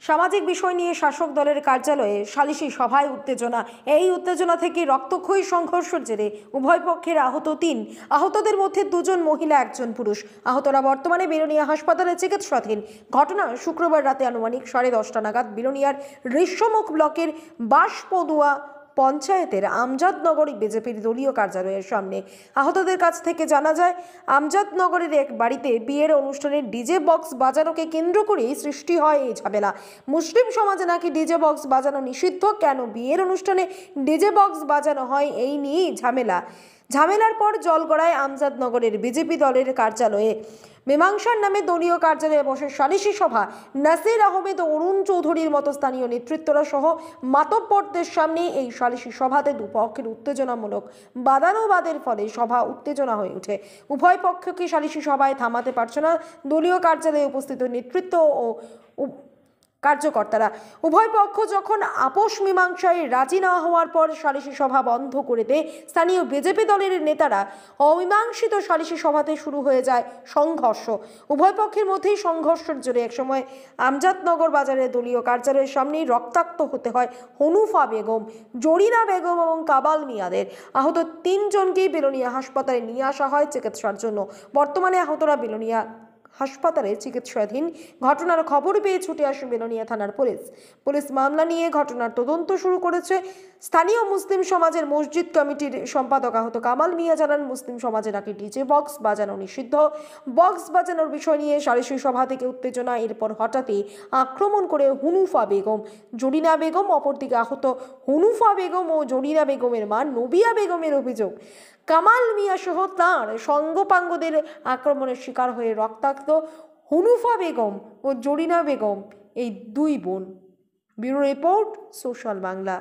সামাজিক বিষয় নিয়ে শাসক দলের কার্যালয়ে সালিশি সভায় উত্তেজনা। এই উত্তেজনা থেকে রক্তক্ষয়ী সংঘর্ষের জেরে উভয় পক্ষের আহত ৩। আহতদের মধ্যে ২ জন মহিলা, ১ জন পুরুষ। আহতরা বর্তমানে বিলোনিয়া হাসপাতালে চিকিৎসাধীন। ঘটনা শুক্রবার রাতে আনুমানিক 10:30 নাগাদ বিলোনিয়ার ঋষ্যমুখ ব্লকের বাঁশপদুয়া পঞ্চায়েতের আমজাদনগর বিজেপির দলীয় কার্যালয়ের সামনে। আহতদের কাছ থেকে জানা যায়, আমজাদনগরের এক বাড়িতে বিয়ের অনুষ্ঠানে ডিজে বক্স বাজানোকে কেন্দ্র করেই সৃষ্টি হয় এই ঝামেলা। মুসলিম সমাজে নাকি ডিজে বক্স বাজানো নিষিদ্ধ, কেন বিয়ের অনুষ্ঠানে ডিজে বক্স বাজানো হয়, এই নিয়েই ঝামেলার পর জল গড়ায় আমজাদনগরের বিজেপি দলের কার্যালয়ে। মীমাংসার নামে দলীয় কার্যালয়ে বসে সালিশি সভা। নাসির আহমেদ, অরুণ চৌধুরীর মতো স্থানীয় নেতৃত্বরা সহ মাতব্বরদের সামনে এই সালিশি সভাতে দুপক্ষের উত্তেজনামূলক বাদানুবাদের ফলে সভা উত্তেজনা হয়ে ওঠে। উভয় পক্ষকে সালিশি সভায় থামাতে পারছে না দলীয় কার্যালয়ে উপস্থিত নেতৃত্ব ও কার্যকর্তারা। উভয় পক্ষ যখন আপোষ মীমাংসায় রাজি না হওয়ার পর সালিশি সভা বন্ধ করে দেয় স্থানীয় বিজেপি দলের নেতারা, অমীমাংসিত সালিশি সভাতে শুরু হয়ে যায় সংঘর্ষ। উভয় পক্ষের মধ্যেই সংঘর্ষের জেরে একসময় আমজাদনগর বাজারের দলীয় কার্যালয়ের সামনেই রক্তাক্ত হতে হয় হনুফা বেগম, জরিনা বেগম এবং কাবাল মিয়াদের। আহত ৩ জনকেই বিলোনিয়া হাসপাতালে নিয়ে আসা হয় চিকিৎসার জন্য। বর্তমানে আহতরা বিলোনিয়া হাসপাতালে চিকিৎসাধীন। ঘটনার খবর পেয়ে ছুটে আসে বিলোনিয়া থানার পুলিশ মামলা নিয়ে ঘটনার তদন্ত শুরু করেছে। স্থানীয় মুসলিম সমাজের মসজিদ কমিটির সম্পাদক আহত কামাল মিয়া জানান, মুসলিম সমাজে নাকি ডিজে বক্স বাজানো নিষিদ্ধ। বক্স বাজানোর বিষয় নিয়ে সালিশি সভা থেকে উত্তেজনা। এরপর হঠাৎই আক্রমণ করে হুনুফা বেগম, জরিনা বেগম। অপরদিকে আহত হুনুফা বেগম ও জরিনা বেগমের মা নবিয়া বেগমের অভিযোগ, কামাল মিয়া সহ তাঁর সঙ্গপাঙ্গদের আক্রমণের শিকার হয়ে রক্তাক্ত হুনুফা বেগম ও জরিনা বেগম, এই 2 বোন। Bureau report, social Bangla.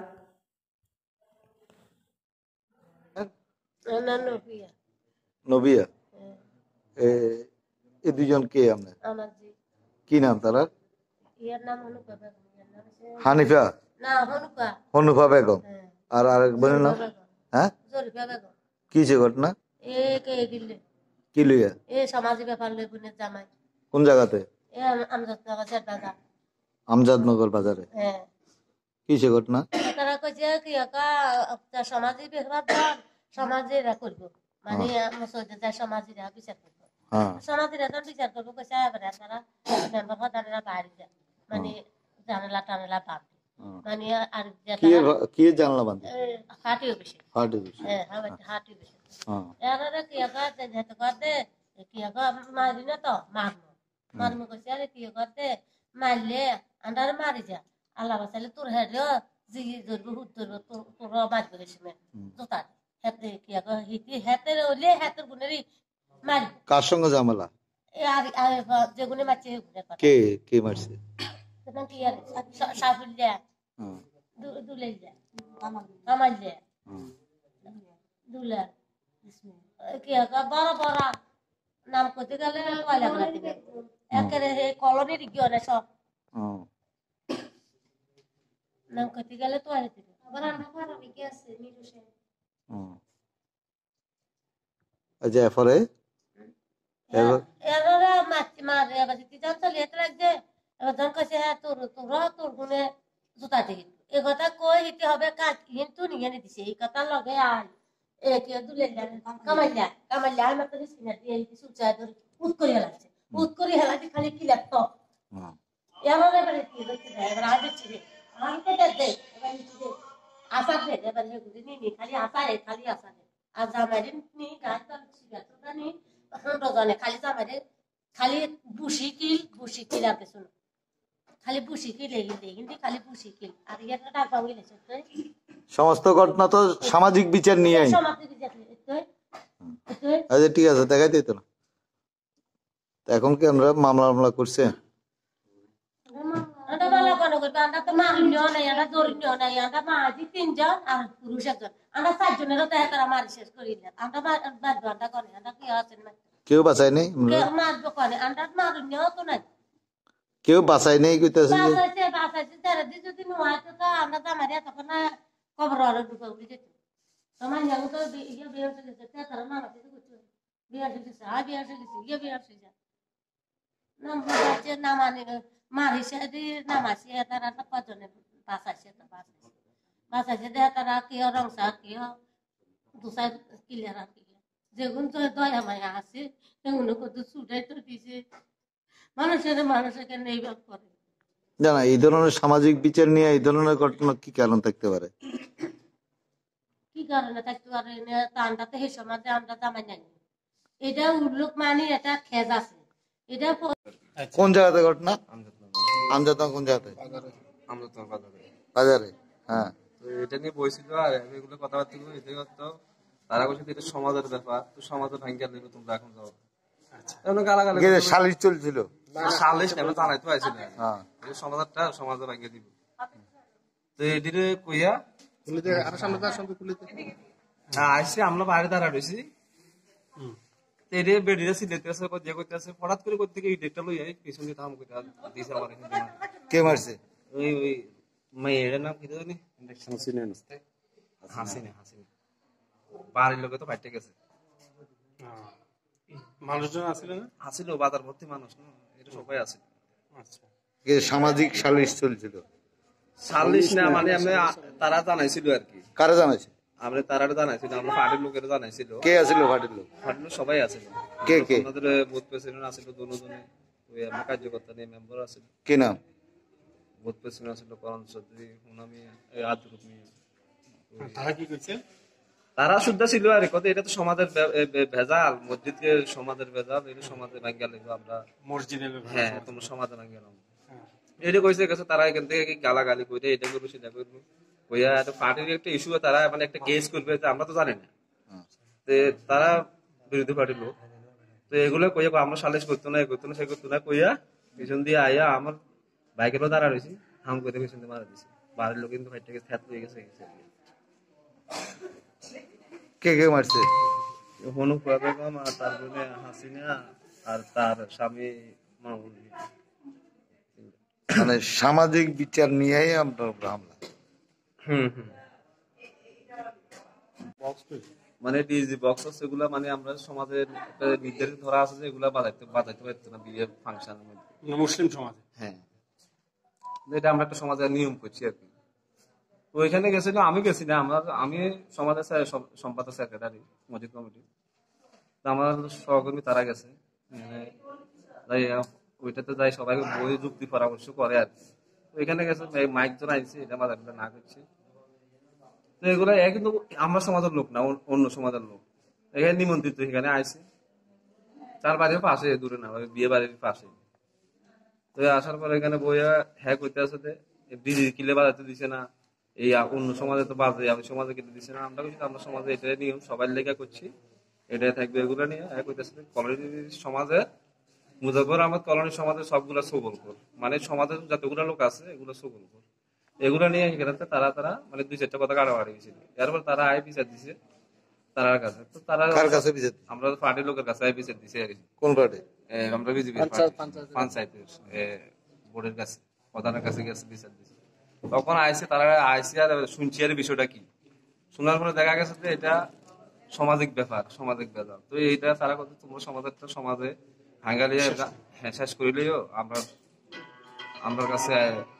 Nabia, এই 2 জন কে? আপনার কি নাম? তারা হানিফা, হনুফা বেগম, আর আরেক বোনের নাম? হ্যাঁ, কিছে ঘটনা? কি লইয়া? সামাজিক ব্যাপার লই বোনের জামাই। কোন জায়গাতে? আমজাদনগর বাজারে। হ্যাঁ, কিছে ঘটনা? তারা কইছে কি সামাজিক ব্যাপার সমাজেরা করবো, মানে মুসলমানরা সমাজেরা বিচার করবো। সমাজেরা তো বিচার করবো কইছে এবারে তারা মেম্বার প্রধানেরা বাইরে যায়, মানে জানালা টানালা বাঁধে, মানে আর কি জানলা বাঁধে? হাটি অফিসে। হ্যাঁ, হাটি অফিসে। এরা কি যেতে করতে কি মারি না তো মারমু কইছে, আরে কি করতে মারলে আন্ডার মারি যা, আল্লাহ বাঁচাইলে তোর হেডেও জি ধরবো, হুদ ধরবো, তোর মারবে গেছে জোতা হাতে কি হিতি হাতের হইলে হাতের গুণেরই মারি। কার সঙ্গে ঝামেলা? আর যে গুণে মারছে কে কে মারছে? কি আর সাফুল্লা দুলাইয়া আমাল্লা দুলা কি বড় বড় নাম করতে গেলে একেবারে কলোনির গিয়ে না সব নাম করতে গেলে তো পরে এরা মারে এবার জানতো লেট রাখছে। এবার ধর কাছে হ্যাঁ তোর গুণে জুতা দিয়ে এ কথা কই হিতে হবে কাজ কিন্তু নিয়ে দিছে এই কথা লগে আয় কি দুলে কামাইলা আমার তো সিনা দিয়ে সুচা ধরে উৎ করে হেলাচ্ছে, উৎ করে হেলাতে খালি কি লাগতো এমন এবারে কি হচ্ছে এবার আজ হচ্ছে আমি তো দে এবার আশা দে এবার নি খালি আশা রে খালি আশা দে আর জামাইরে নি গাছ তো সিগারেটটা নি জানে খালি জামাইরে খালি বুসি কিল আপনি শুনো খালি বুসি কিল কিন্তু খালি বুসি কিল আর এটা ডাক পাঙ্গিলে সমস্ত ঘটনা তো সামাজিক বিচার নিয়ে সামাজিক বিচার আচ্ছা ঠিক আছে, দেখাই দিত না। এখন কি আমরা মামলা করছে? আমরা তো মারিনিও নাই, আমরা জরিনিও নাই, আমরা মাঝি 3 জন আর পুরুষ 1 জন, আমরা 4 জনেরও তো একটা মারি শেষ করিলে আমরা বাদ বাদ করে আমরা কি আছেন না কেউ বাঁচাই নেই, মারবো করে আমরা মারিনিও তো নাই, কেউ বাঁচাই নেই কইতাছে বাঁচাইছে তারা দি যদি নয় তো আমরা তো মারিয়া তখন না কবর আর ঢুকে উঠে যেত তোমার জানো তো ইয়ে বিয়ার থেকে তারা মারাতে তো করতে বিয়ার থেকে বিয়ার থেকে নামাজে নামানি মারিছে নামাইছে তারা পাঁচজনে বাঁচাইছে বাঁচাইছে দে তারা কিয় রংসা কিয় দুসাই ক্লিয়ার আর কি যেগুন দয়া মায়া আছে সেগুলো কত ছুটাই তো দিছে মানুষের কেন এইভাবে করে জানা এই ধরনের সামাজিক বিচার নিয়ে এই ধরনের ঘটনা কি কারণ থাকতে পারে? কি কারণে থাকতে পারে আমরা তো সেই সমাজে আমরা জামাই নাই এটা উল্লেখ মানি এটা খেজ আছে এটা কোন জায়গাতে ঘটনা? আমজাদ কোন জায়গাতে? বাজারে। হ্যাঁ, তো এটা নিয়ে বইছিল আর এগুলো কথাবার্তা গুলো এটাই হতো। তারা বলছে এটা সমাজের ব্যাপার, তো সমাজে ভাঙ্গিয়া দেবে তোমরা এখন যাও। গালাগালি সালিশ চলছিল, সালিশ আমরা জানাই তো আইছিল হ্যাঁ, সমাজটা সমাজে ভাঙ্গিয়ে দিব। তো এদিকে কইয়া আইসি আমরা বাইরে দাঁড়া রয়েছি, বেডিরা সিলেতেছে যে করতেছে হঠাৎ করে করতে গিয়ে ডেটটা লই পিছন দিয়ে থাম করে দিয়েছে আমার এখানে। কে মারছে? ওই মেয়ের নাম কি জানি হাসিনা বাড়ির লোকে তো বাইটে গেছে। মানুষজন আসছিল না? আসিল বাজার ভর্তি মানুষ, এটা সবাই আছে। সামাজিক সালিশ চলছিল। সালিশ না মানে আমরা তারা জানাইছিল আর কি। কারা জানাইছে? আমরা তারা জানাইছিল, আমরা পার্টির লোকেরা জানাইছিল। কে আছিল পার্টির লোক? পার্টির লোক সবাই আছিল। কে কে? আমাদের বুথ প্রেসিডেন্ট আছিল দুজনে, ওই আমরা কার্যকর্তা নিয়ে মেম্বার আছিল। কি নাম? বুথ প্রেসিডেন্ট আছিল করণ চৌধুরী, হুনামি আদরুপ মিয়া। তারা কি করছে? তারা শুদ্ধ ছিল আর কত এটা তো সমাজের ভেজাল, মসজিদকে সমাজের ভেজাল, এটা সমাজে ভাঙ্গা লিখবো আমরা মসজিদের। হ্যাঁ তোমরা সমাজে ভাঙ্গা নাও এটা কইছে গেছে। তারা এখান থেকে গালাগালি করে এটা করবো সেটা করবো কইয়া একটা পার্টির একটা ইস্যু, তারা মানে একটা কেস করবে আমরা তো জানি না। তো তারা বিরোধী পার্টির লোক, তো এগুলো কইয়া আমরা সালিশ করতো না, করতো না, সে করতো না কইয়া পিছন দিয়ে আইয়া আমার বাইকের দাঁড়া রয়েছি, হাম করে পিছন দিয়ে মারা দিছে। বাড়ির লোক কিন্তু ভাইটাকে খ্যাত হয়ে গেছে। কে কে মারছে? হনু বেগম আর তার বোনে হাসিনা আর তার স্বামী মামুন। মানে সামাজিক বিচার নিয়েই আমরা হামলা। মানে ডিজি বক্স সেগুলা মানে আমরা সমাজের নির্ধারিত ধরা আছে যে এগুলা বাজাইতে পারতো না বিয়ের ফাংশনের মধ্যে মুসলিম সমাজে। হ্যাঁ, এটা আমরা একটা সমাজের নিয়ম করছি আর কি। তো ওইখানে গেছিল, আমি গেছি না, আমি সমাজের সম্পাদক সেক্রেটারি মসজিদ কমিটি, আমার সহকর্মী তারা গেছে। ওইটাতে যাই সবাইকে বই যুক্তি পরামর্শ করে আর কি। ওইখানে গেছে মাইক জন আইছে, এটা মাথার না করছে। তো এগুলো কিন্তু আমরা সমাজের লোক না, অন্য সমাজের লোক। এখানে নিমন্ত্রিত, এখানে আইছে, তার বাড়ির পাশে, দূরে না, বিয়ে বাড়ির পাশে। তো আসার পর এখানে বইয়া হ্যাঁ করতে আসতে ডিজি কিলে বাজাতে দিছে না, এই অন্য সমাজে তো বাজে, আমি সমাজে কিনে দিছে না। আমরা করছি আমরা সমাজে এটাই নিয়ম, সবাই লেখা করছি, এটাই থাকবে। এগুলো নিয়ে হ্যাঁ করতে আসতে কলোনি সমাজে মুজাফর আহমদ কলোনি সমাজের সবগুলা সবলপুর, মানে সমাজের যতগুলো লোক আছে এগুলো সবলপুর। এগুলো নিয়ে এখানে তারা মানে দুই চারটা কথা কাটাকাটি গেছিল। এরপর তারা আই বিচার দিছে তারার কাছে। তো তারা আমরা পার্টির লোকের কাছে আই বিচার দিছে আর কি। কোন পার্টি? আমরা বিজেপি পঞ্চায়েতের বোর্ডের কাছে, প্রধানের কাছে গেছে বিচার দিছে। তখন আইসে তারা আইসে আর শুনছি আর বিষয়টা কি, শোনার পরে দেখা গেছে যে এটা সামাজিক ব্যাপার, সামাজিক ব্যাপার। তো এইটা তারা কথা তোমরা সমাজের সমাজে হাঙ্গালি হ্যাঁ শেষ করিলেও আমরা কাছে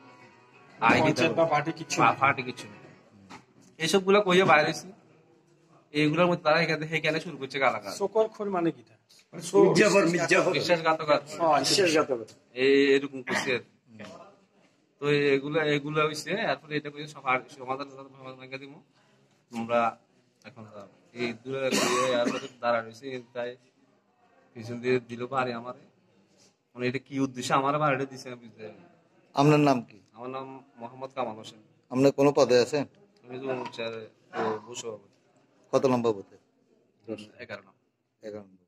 পার্টি কিছু নেই। এইসব গুলা কইয়া বাইরেছি, এইগুলোর মধ্যে তারা এখানে শুরু করছে গালাগাল। মানে কি বিশ্বাসঘাতকতা এরকম করছে। তো এগুলো হয়েছে। এরপরে এটা করে সমাধান ভেঙে দিব তোমরা এখন এই দূরে দাঁড়া রয়েছে। তাই পিছন দিয়ে দিল পারি আমার, মানে এটা কি উদ্দেশ্যে আমার বাড়িটা দিচ্ছে না বুঝতে। আপনার নাম কি? আমার নাম মোহাম্মদ কামাল হোসেন। আপনি কোনো পদে আছেন? আমি বসে কত নম্বর বুথে? 11 নম্বর।